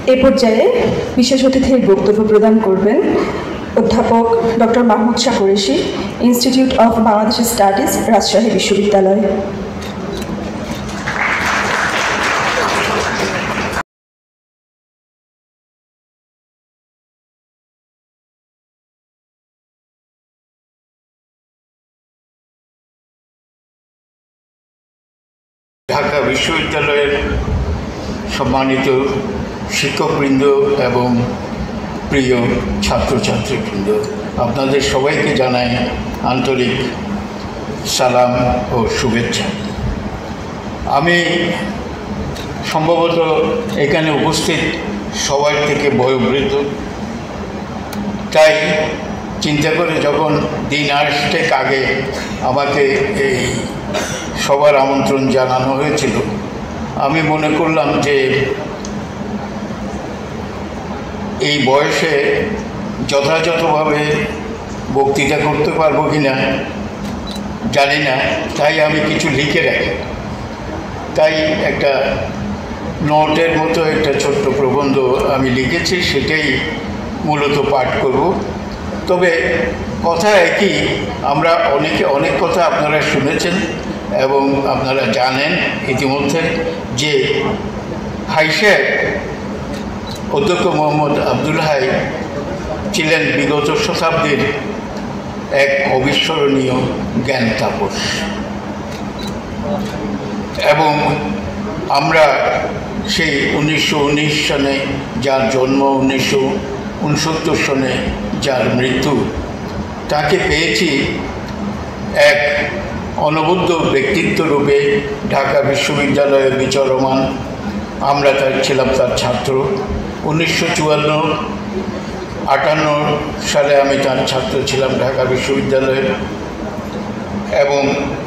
এ পর্যায়ে বিশেষ অতিথির বক্তব্য প্রদান করবেন অধ্যাপক doctor Mahmud Shah Qureshi, institute of Bangladesh studies, Rajshahi বিশ্ববিদ্যালয়। ঢাকা বিশ্ববিদ্যালয়ের সম্মানিত শিক্ষকবৃন্দ এবং প্রিয় ছাত্রছাত্রীবৃন্দ, আপনাদের সবাইকে জানাই আন্তরিক সালাম ও শুভেচ্ছা। আমি সম্ভবত এখানে উপস্থিত সবার থেকে বয়োবৃদ্ধ, তাই চিন্তা করে যখন দিন আসতে আগে আমাকে এই সবার আমন্ত্রণ জানানো হয়েছিল, আমি মনে করলাম যে এই বয়সে যথাযথভাবে বক্তৃতা করতে পারবো কি না জানি না, তাই আমি কিছু লিখে রাখি। তাই একটা নোটের মতো একটা ছোট্ট প্রবন্ধ আমি লিখেছি, সেটাই মূলত পাঠ করব। তবে কথা একই, আমরা অনেক কথা আপনারা শুনেছেন এবং আপনারা জানেন ইতিমধ্যে যে ভাই সাহেব অধ্যক্ষ মোহাম্মদ আব্দুল হাই ছিলেন বিগত শতাব্দীর এক অবিস্মরণীয় জ্ঞান তাপস, এবং আমরা সেই 1919 সনে যার জন্ম, 1969 সনে যার মৃত্যু, তাকে পেয়েছি এক অনবদ্য ব্যক্তিত্ব রূপে ঢাকা বিশ্ববিদ্যালয়ে বিচরমান। আমরা ছিলাম তার ছাত্র। 1954-58 সালে আমি তার ছাত্র ছিলাম ঢাকা বিশ্ববিদ্যালয়ে, এবং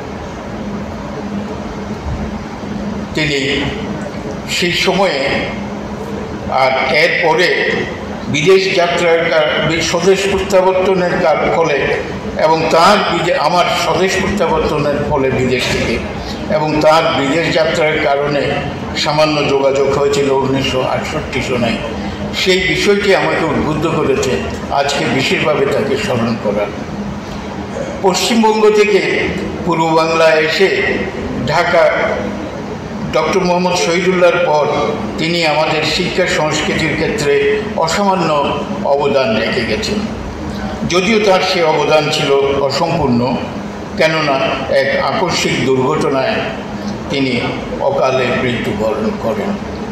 তিনি সেই সময়ে আর এরপরে বিদেশ যাত্রার স্বদেশ প্রত্যাবর্তনের ফলে এবং তার আমার স্বদেশ প্রত্যাবর্তনের ফলে বিদেশ থেকে, এবং তার বিদেশ যাত্রার কারণে সামান্য যোগাযোগ হয়েছিল 1968 সনে। সেই বিষয়টি আমাকে উদ্বুদ্ধ করেছে আজকে বিশেষভাবে তাকে স্মরণ করার। পশ্চিমবঙ্গ থেকে পূর্ব বাংলায় এসে ঢাকা ডক্টর মোহাম্মদ শহীদুল্লাহর পর তিনি আমাদের শিক্ষা সংস্কৃতির ক্ষেত্রে অসামান্য অবদান রেখে গেছেন। যদিও তার সে অবদান ছিল অসম্পূর্ণ, কেননা এক আকস্মিক দুর্ঘটনায় তিনি অকালে মৃত্যুবরণ করেন।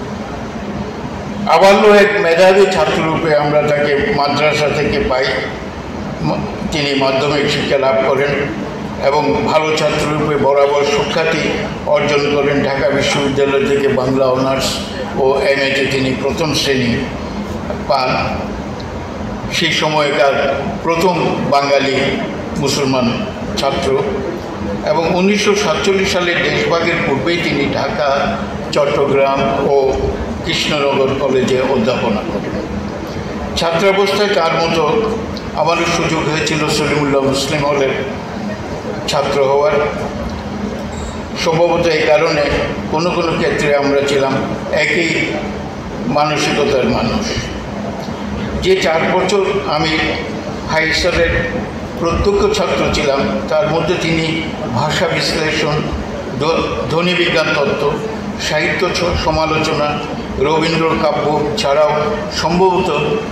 আবারও এক মেধাবী ছাত্ররূপে আমরা তাকে মাদ্রাসা থেকে পাই। তিনি মাধ্যমিক শিক্ষা লাভ করেন এবং ভালো ছাত্ররূপে বরাবর সুখ্যাতি অর্জন করেন। ঢাকা বিশ্ববিদ্যালয় থেকে বাংলা অনার্স ও MA-তে তিনি প্রথম শ্রেণী পান। সেই সময়কার প্রথম বাঙালি মুসলমান ছাত্র, এবং 1947 সালে দেশভাগের পূর্বেই তিনি ঢাকা, চট্টগ্রাম ও কৃষ্ণনগর কলেজে অধ্যাপনা করেন। ছাত্রাবস্থায় তার মতো আমারও সুযোগ হয়েছিল সলিমুল্লাহ মুসলিম হলের ছাত্র হওয়ার। সম্ভবত এই কারণে কোনো ক্ষেত্রে আমরা ছিলাম একই মানসিকতার মানুষ। যে 4 বছর আমি হাই স্কুলের প্রত্যক্ষ ছাত্র ছিলাম, তার মধ্যে তিনি ভাষা বিশ্লেষণ, ধ্বনিবিজ্ঞান তত্ত্ব, সাহিত্য সমালোচনা, রবীন্দ্র কাব্য ছাড়াও সম্ভবত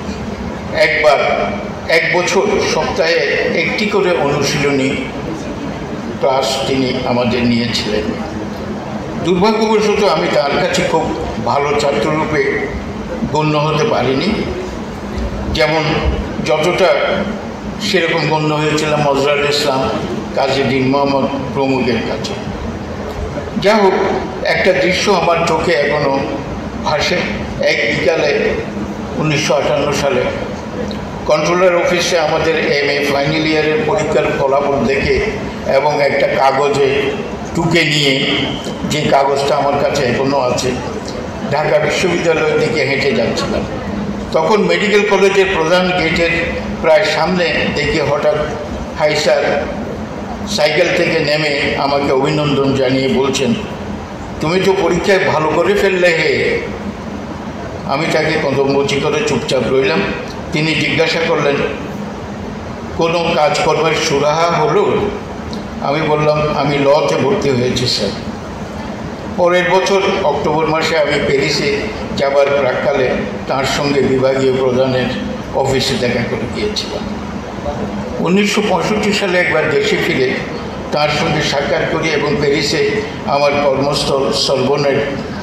এক বছর সপ্তাহে একটি করে অনুশীলনী ক্লাস তিনি আমাদের নিয়েছিলেন। দুর্ভাগ্যবশত আমি তার কাছে খুব ভালো ছাত্ররূপে গণ্য হতে পারিনি, যেমন যতটা সেরকম গণ্য হয়েছিলাম নজরুল ইসলাম, কাজী দীন মোহাম্মদ প্রমুখের কাছে। যা হোক, একটা দৃশ্য আমার চোখে এখনও ভাসে। এক বিকালে 1958 সালে কন্ট্রোলার অফিসে আমাদের MA ফাইনাল ইয়ারের পরীক্ষার ফলাফল দেখে এবং একটা কাগজে টুকে নিয়ে, যে কাগজটা আমার কাছে এখনও আছে, ঢাকা বিশ্ববিদ্যালয়ের দিকে হেঁটে যাচ্ছিলাম। তখন মেডিকেল কলেজের প্রধান গেটের প্রায় সামনে দেখে হঠাৎ হাই স্যার সাইকেল থেকে নেমে আমাকে অভিনন্দন জানিয়ে বলছেন, তুমি তো পরীক্ষায় ভালো করে ফেললে হে। আমি তাকে কদমবচি করে চুপচাপ রইলাম। তিনি জিজ্ঞাসা করলেন, কোনো কাজকর্মের সুরাহা হলো? আমি বললাম, আমি লতে ভর্তি হয়েছি স্যার। পরের বছর অক্টোবর মাসে আমি প্যারিসে যাবার প্রাক্কালে তার সঙ্গে বিভাগীয় প্রধানের অফিসে দেখা করে গিয়েছিলাম। 1965 সালে একবার দেশে ফিরে তার সঙ্গে সাক্ষাৎ করি এবং প্যারিসে আমার কর্মস্থল সরবনের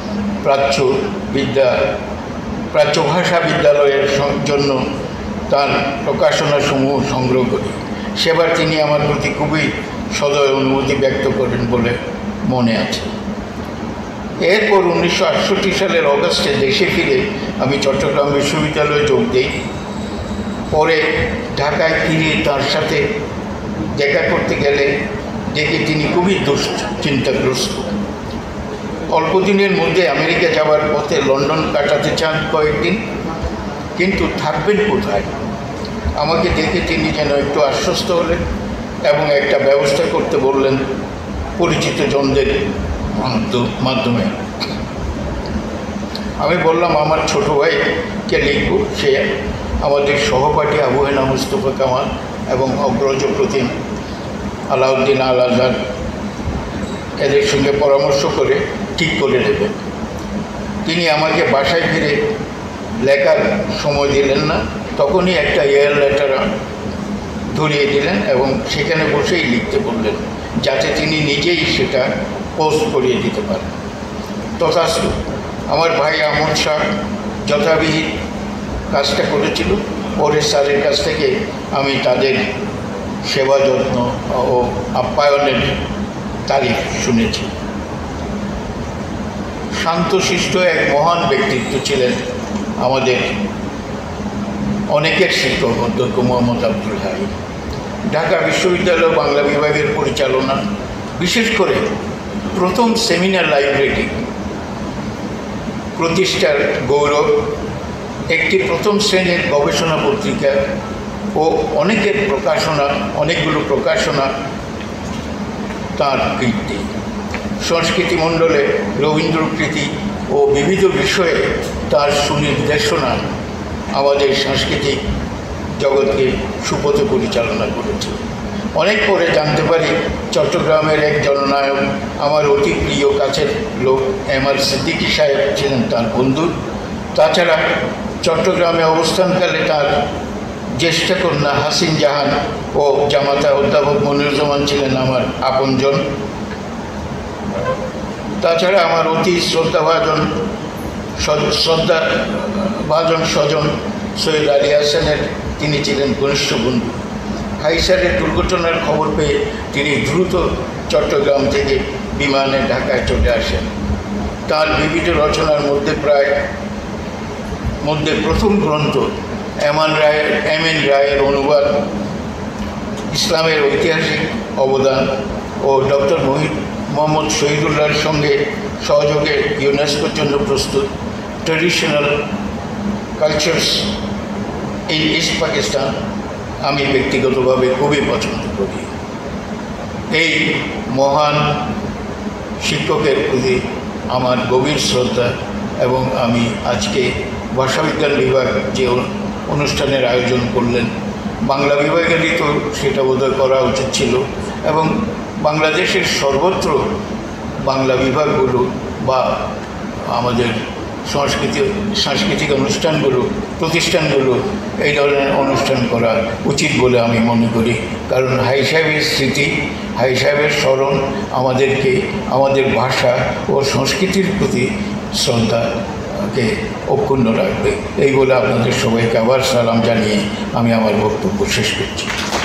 প্রাচ্য ভাষা বিদ্যালয়ের জন্য তার প্রকাশনাসমূহ সংগ্রহ করি। সেবার তিনি আমার প্রতি খুবই সদয় অনুভূতি ব্যক্ত করেন বলে মনে আছে। এরপর 1968 সালের অগাস্টে দেশে ফিরে আমি চট্টগ্রাম বিশ্ববিদ্যালয়ে যোগ দিই। পরে ঢাকায় ফিরে তার সাথে দেখা করতে গেলে দেখে তিনি খুবই দুশ্চিন্তাগ্রস্ত। অল্প দিনের মধ্যে আমেরিকা যাওয়ার পথে লন্ডন কাটাতে চান কয়েকদিন, কিন্তু থাকবেন কোথায়? আমাকে দেখে তিনি যেন একটু আশ্বস্ত হলেন এবং একটা ব্যবস্থা করতে বললেন পরিচিত জনদের মাধ্যমে। আমি বললাম, আমার ছোট ভাইকে লিখব, সে আমাদের সহপাঠী আবু হেনা মুস্তফা কামাল এবং অগ্রজ প্রতিম আলাউদ্দিন আল আজহার এদের সঙ্গে পরামর্শ করে ঠিক করে নেবেন। তিনি আমাকে বাসায় ফিরে লেখার সময় দিলেন না, তখনই একটা এয়ার লেটার ধরিয়ে দিলেন এবং সেখানে বসেই লিখতে বললেন, যাতে তিনি নিজেই সেটা পোস্ট করিয়ে দিতে পারেন। তথাস্তু আমার ভাই আহমদ শাহ যথাবিহিত কাজটা করেছিল। পরে স্যারের কাছ থেকে আমি তাদের সেবা যত্ন ও আপ্যায়নের তারিফ শুনেছি। শান্তশিষ্ট এক মহান ব্যক্তিত্ব ছিলেন আমাদের অনেকের শিক্ষক অধ্যক্ষ মোহাম্মদ আব্দুল হাই। ঢাকা বিশ্ববিদ্যালয় বাংলা বিভাগের পরিচালনা, বিশেষ করে প্রথম সেমিনার লাইব্রেরি প্রতিষ্ঠার গৌরব, একটি প্রথম শ্রেণীর গবেষণা পত্রিকা ও অনেকগুলো প্রকাশনা তাঁর কীর্তি। সংস্কৃতি মণ্ডলে রবীন্দ্রকৃতি ও বিবিধ বিষয়ে তার সুনির্দেশনা আমাদের সাংস্কৃতিক জগৎকে সুপথে পরিচালনা করেছে। অনেক পরে জানতে পারি চট্টগ্রামের এক জননায়ক, আমার অতি প্রিয় কাছের লোক এম.আর. সিদ্দিকী সাহেব ছিলেন তার বন্ধু। তাছাড়া চট্টগ্রামে অবস্থানকালে তার জ্যেষ্ঠ কন্যা হাসিন জাহান ও জামাতা অধ্যাপক মনিরুজ্জামান ছিলেন আমার আপনজন। তাছাড়া আমার অতি শ্রদ্ধাভাজন স্বজন সৈয়দ আলী হাসানের তিনি ছিলেন ঘনিষ্ঠ বন্ধু। হাইসারের দুর্ঘটনার খবর পেয়ে তিনি দ্রুত চট্টগ্রাম থেকে বিমানে ঢাকায় চলে আসেন। তার বিবিধ রচনার মধ্যে প্রথম গ্রন্থ এম.এন. রায়ের অনুবাদ, ইসলামের ঐতিহাসিক অবদান ও ডক্টর মোহাম্মদ শহীদুল্লাহর সঙ্গে সহযোগে ইউনেস্কোর জন্য প্রস্তুত traditional cultures in east Pakistan আমি ব্যক্তিগতভাবে খুবই পছন্দ করি। এই মহান শিক্ষকের প্রতি আমার গভীর শ্রদ্ধা এবং আমি আজকে ভাষাবিজ্ঞান বিভাগ যে অনুষ্ঠানের আয়োজন করলেন, বাংলা বিভাগেরই তো সেটা বোধহয় করা উচিত ছিল এবং বাংলাদেশের সর্বত্র বাংলা বিভাগগুলো বা আমাদের সাংস্কৃতিক প্রতিষ্ঠানগুলো এই ধরনের অনুষ্ঠান করা উচিত বলে আমি মনে করি। কারণ হাই সাহেবের স্মৃতি, হাই সাহেবের স্মরণ আমাদেরকে আমাদের ভাষা ও সংস্কৃতির প্রতি শ্রদ্ধাকে অক্ষুণ্ণ রাখবে। এই বলে আপনাদের সবাইকে আবার সালাম জানিয়ে আমি আমার বক্তব্য শেষ করছি।